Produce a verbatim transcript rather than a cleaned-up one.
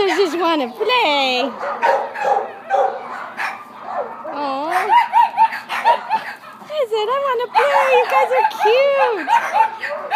others just want to play. Oh, I said I want to play. You guys are cute.